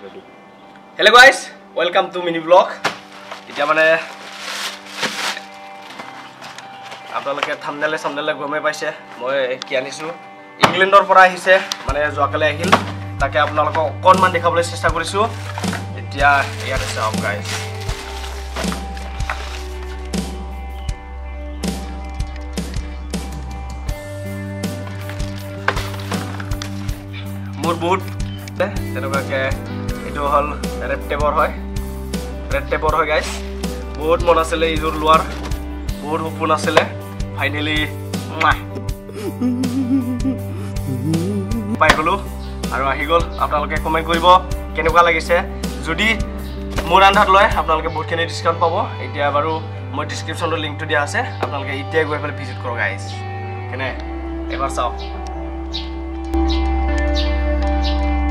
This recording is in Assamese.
ready. Hello guys, welcome to mini vlog. এতিয়া মানে আপোনালোকে থাম্বনেলে গমে পাইছে মই কি আনিছো ইংল্যান্ডৰ পৰা আহিছে মানে যোৱাকালে আহিল তাকে আপোনালোকক অকনমান দেখাবলৈ চেষ্টা কৰিছো এতিয়া ইয়াতে চাওক গাইস মোৰ বহুত তেনেকুৱাকে এটো হল ৰেডটেপৰ হয় গাইস বহুত মন আছিল ইজোৰ লোৱাৰ বহুত সপোন আছিল ফাইনালি পাই গলো আৰু আহি গল আপোনালোকে কমেন্ট কৰিব কেনেকুৱা লাগিছে যদি মোৰ আন্ধাত লয় আপোনালোকে বহুতখিনি ডিসকাউন্ট পাব এতিয়া বাৰু মই ডেসক্ৰিপচনৰ লিংকটো দিয়া আছে আপোনালোকে এতিয়া গৈ পেলাই ভিজিট কৰক গাইস কেনে এবাৰ চাওক